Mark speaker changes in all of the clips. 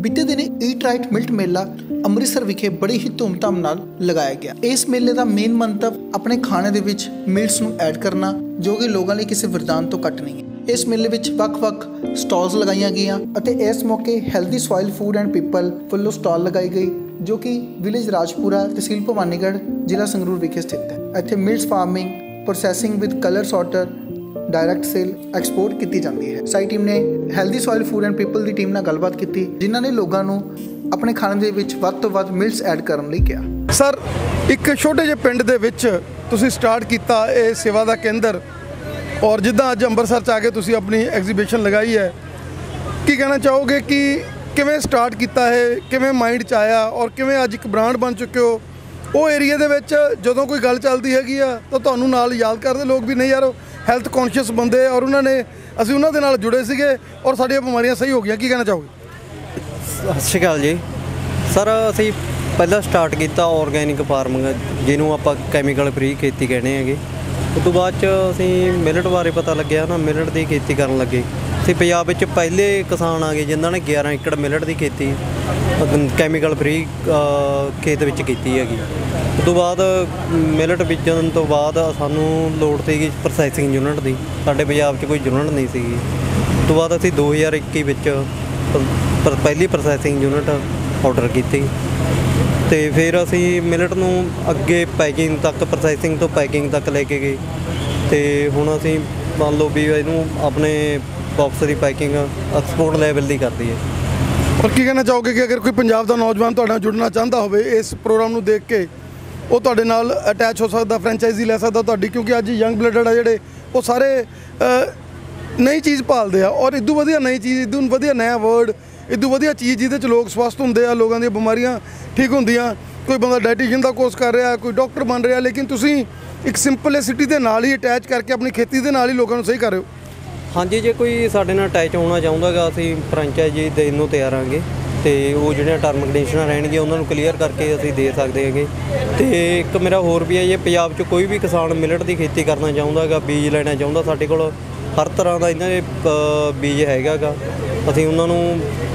Speaker 1: बीते दिने eat right मिल्ट मेला ਅੰਮ੍ਰਿਤਸਰ ਵਿਖੇ बड़ी ही धूमधाम ਨਾਲ ਲਗਾਇਆ ਗਿਆ। ਇਸ ਮੇਲੇ ਦਾ ਮੇਨ ਮੰਤਵ ਆਪਣੇ ਖਾਣੇ ਦੇ ਵਿੱਚ ਮਿਲਟਸ ਨੂੰ ਐਡ ਕਰਨਾ, ਜੋ ਕਿ ਲੋਕਾਂ ਲਈ ਕਿਸੇ ਵਰਦਾਨ ਤੋਂ ਘੱਟ ਨਹੀਂ ਹੈ। ਇਸ ਮੇਲੇ ਵਿੱਚ ਵੱਖ-ਵੱਖ ਸਟਾਲਸ ਲਗਾਈਆਂ ਗਈਆਂ ਅਤੇ ਇਸ ਮੌਕੇ healthy soil food and people ਵੱਲੋਂ ਸਟਾਲ ਲਗਾਈ ਗਈ, ਜੋ ਕਿ ਵਿਲੇਜ ਰਾਜਪੁਰਾ, ਤਹਿਸੀਲ ਭਵਾਨੀਗੜ੍ਹ, ਜ਼ਿਲ੍ਹਾ ਸੰਗਰੂਰ ਵਿਖੇ ਸਥਿਤ ਹੈ। ਇੱਥੇ millets farming, processing with colour sorter, direct sale export की जाती है। साई टीम ने healthy soil food and people की टीम नाल गलबात की, जिन्होंने लोगों को अपने खाने के विच वध तो वध मिल्स ऐड करने लई कहा।
Speaker 2: सर, एक छोटे जे पिंड दे विच तुसीं स्टार्ट कीता ये सेवा का केंद्र, और जिद्दां अज अंबरसर च आके तुसीं अपनी एग्जीबिशन लगाई है, की कहना चाहोगे कि किवें स्टार्ट किया है, किवें माइंड च आया और किवें अज एक ब्रांड बन चुके हो? वो एरिया दे विच जदों कोई गल चलती हैगी आ तो तुहानूं नाल याद करदे लोग भी, नहीं यार हैल्थ कॉन्शियस बंदे और उन्होंने असीं उन्हां दे नाल जुड़े सीगे और साडियां बीमारियां सही हो गई। की कहना चाहोगे?
Speaker 3: सत श्री अकाल जी सर, असीं पहला स्टार्ट किया ऑर्गैनिक फार्मिंग, जिन्हों आपां कैमिकल फ्री खेती कहने हैं। उस तो बाद असीं मिलट बारे पता लग्या ना, मिलट की खेती करन लगे। असीं पंजाब विच पहले किसान आ गए जिन्होंने 11 एकड़ मिलट की खेती कैमिकल फ्री खेत विच कीती हैगी। उस तो बाद मिलट बीजण तो बाद सानूं लोड़ सीगी प्रोसैसिंग यूनिट की, साडे पंजाब च कोई यूनिट नहीं सीगी। उस तो बाद असीं 2021 विच पहली प्रोसैसिंग यूनिट ऑर्डर की, तो फिर असी मिलट नूं अगे पैकिंग तक, प्रोसैसिंग तो पैकिंग तक लेके गए, तो हुण असी मान लो भी इनू अपने बॉक्स की पैकिंग एक्सपोर्ट लैवल की करती है।
Speaker 2: और की कहना चाहोगे कि अगर कोई पंजाब का नौजवान तुहाडे नाल जुड़ना चाहता हो इस प्रोग्राम नूं देख के, वो तुहाडे नाल अटैच हो सकता, फ्रेंचाइजी लै सकता तुहाडी, क्योंकि अज यंग ब्लडड आ जिहड़े वो सारे नई चीज़ भालदे आ, और इदू वधिया नई चीज़, इदू वधिया नया वर्ड, इदू वधिया चीज़ जिहदे च लोग स्वस्थ हुंदे आ, लोगों दी बीमारियां ठीक हुंदियां। कोई बंदा डाइटिशियन का कोर्स कर रहा, कोई डॉक्टर बन रहा, लेकिन तुसीं एक सिंपलिसिटी के नाल ही अटैच करके अपनी खेती के नाल ही लोगों को सही कर रहे हो।
Speaker 3: हाँ जी, जो कोई साडे नाल अटैच होना चाहुंदा गा, असीं फ्रेंचाइजी देण नूं तैयार हांगे, तो वो जिहड़े टर्म कंडीशनर रहणगे उन्होंने क्लीयर करके असीं दे सकते हैं। तो एक मेरा होर भी है, जे पंजाब च कोई भी किसान मिलट की खेती करना चाहुंदा गा, बीज लेना चाहुंदा, साडे कोल हर तरह का इन्हां दे बीज हैगा गा। असीं उन्हां नूं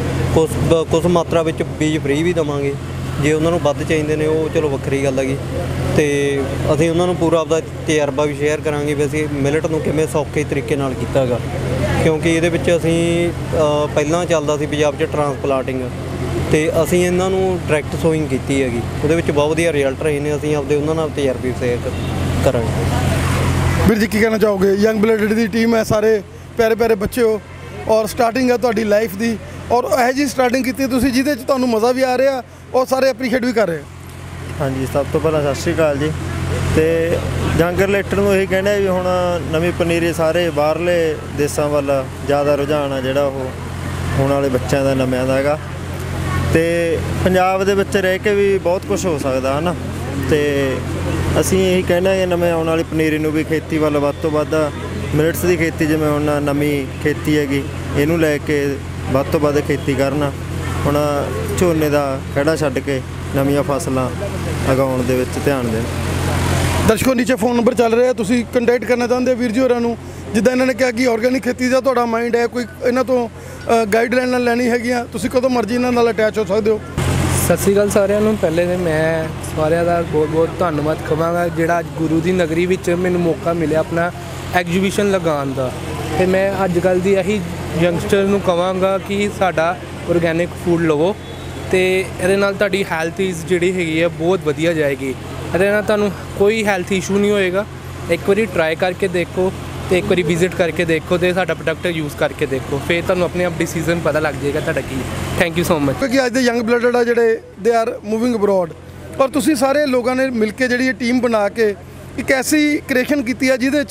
Speaker 3: कुछ मात्रा विच बीज फ्री भी देवांगे, जे उन्होंने वध चाहिए ने वो चलो वक्री गल हैगी। तो असीं उन्होंने पूरा आपदा तजर्बा भी शेयर करांगे भी असीं मिलट नूं किवें सौखे तरीके नाल कीता गा, क्योंकि ये असीं पहलां चलदा सी पंजाब च ट्रांसप्लांटिंग, तो असीं इन्हां नूं डायरैक्ट सोइंग कीती हैगी, उहदे विच बहुत वधिया रिजल्ट रहे ने। असीं आपदे उन्हां नाल तजर्बे शेयर करांगे।
Speaker 2: ਵੀਰ जी की कहना चाहोगे? यंग ब्लडड की टीम है, सारे प्यारे प्यारे बच्चे हो, और स्टार्टिंग है तुहाडी लाइफ की, और यह जी स्टार्टिंग की तुसीं जिहदे च तुहानूं मज़ा भी आ रहा और सारे अप्रीशिएट भी कर रहे हैं।
Speaker 4: हाँ जी, सब तो पहला सत श्री अकाल जी। तो यंग रिलेटर यही कहना भी हुण नवीं पनीरी सारे बाहरले देशों वाल ज़्यादा रुझान आ जिहड़ा वो होने वाले बच्चों का नव्या का हैगा, तो पंजाब दे विच रह के भी बहुत कुछ हो सकता है ना। तो असीं यही कहना कि नवें आने वाली पनीरी नूं भी खेती वाल वध तो वध मिलट्स की खेती, जिवें हुण नवीं खेती हैगी इहनूं लैके वध तो वध खेती करना, हुण झोने का खड़ा छड्ड के नवीं फसलां उगाउण दे विच ध्यान देण।
Speaker 2: दर्शकों, नीचे फोन नंबर चल रहा है, तुसीं कंटैक्ट करना चाहते वीर जी होरां नूं, जिद्दां इन्होंने कहा कि ऑर्गेनिक खेती का तुहाडा माइंड है, कोई इन्हां तो गाइडलाइन लैनी हैगी, तुसीं कदों मर्जी इन्हां नाल अटैच हो सकते हो।
Speaker 5: सत श्री अकाल सारिਆਂ ਨੂੰ। ਪਹਿਲੇ ਤਾਂ ਮੈਂ ਸਾਰਿਆਂ ਦਾ ਬਹੁਤ ਧੰਨਵਾਦ ਕਹਾਂਗਾ ਜਿਹੜਾ ਅੱਜ ਗੁਰੂ ਦੀ ਨਗਰੀ ਵਿੱਚ ਮੈਨੂੰ ਮੌਕਾ ਮਿਲਿਆ ਆਪਣਾ ਐਗਜ਼ੀਬਿਸ਼ਨ ਲਗਾਉਣ ਦਾ, ਅਤੇ ਮੈਂ ਅੱਜ ਕੱਲ੍ਹ ਦੀ ਇਹੀ ਯੰਗਸਟਰ ਨੂੰ ਕਹਾਂਗਾ ਕਿ ਸਾਡਾ ਔਰਗੈਨਿਕ ਫੂਡ ਲਵੋ, ਅਤੇ ਇਹਦੇ ਨਾਲ ਤੁਹਾਡੀ ਹੈਲਥ ਜਿਹੜੀ ਹੈਗੀ ਹੈ ਬਹੁਤ ਵਧੀਆ ਜਾਏਗੀ। ਇਹਦੇ ਨਾਲ ਤੁਹਾਨੂੰ ਕੋਈ ਹੈਲਥ ਇਸ਼ੂ ਨਹੀਂ ਹੋਏਗਾ। ਇੱਕ ਵਾਰੀ ਟਰਾਈ ਕਰਕੇ ਦੇਖੋ, तो एक बार विजिट करके देखो, तो साडा प्रोडक्ट यूज़ करके देखो, फिर तुहानूं अपने आप डिसीजन पता लग जाएगा तुहाडा की। Thank you so much.
Speaker 2: क्योंकि अज दे यंग ब्लडड आ जिहड़े दे आर मूविंग अब्रॉड, पर तुसीं सारे लोगों ने मिल के जिहड़ी टीम बना के एक ऐसी क्रिएशन कीती है जिहदे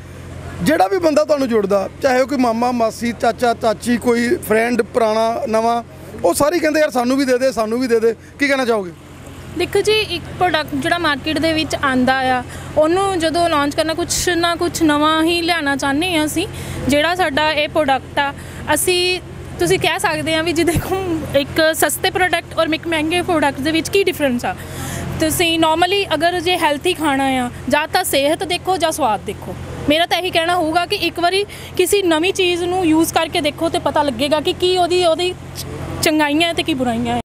Speaker 2: च जिहड़ा भी बंदा तुहानूं जुड़दा, चाहे कोई मामा मासी चाचा चाची, कोई फ्रेंड पुराना नवां, वो सारे कहंदे यार सानूं भी दे दे, सानूं भी दे दे। की कहना चाहोगे?
Speaker 6: देखो जी, एक प्रोडक्ट जो मार्केट दे विच आंदा आ, उन्होंने जो लॉन्च करना कुछ ना कुछ नवा ही लियाना चाहते हैं। असी जिहड़ा साडा ये प्रोडक्ट आ, असी तुसीं कह सकते हैं भी जी देखो एक सस्ते प्रोडक्ट और एक महंगे प्रोडक्ट दे विच की डिफरेंस आ। तुसीं नॉर्मली अगर जे हैल्थी खाना आ, जां तां सेहत देखो जां स्वाद देखो। मेरा तो यही कहना होगा कि एक बारी किसी नवी चीज़ नूं यूज़ करके देखो तो पता लगेगा कि ओदी ਚੰਗਾਈਆਂ ਤੇ ਕੀ ਬੁਰਾਈਆਂ ਹੈ।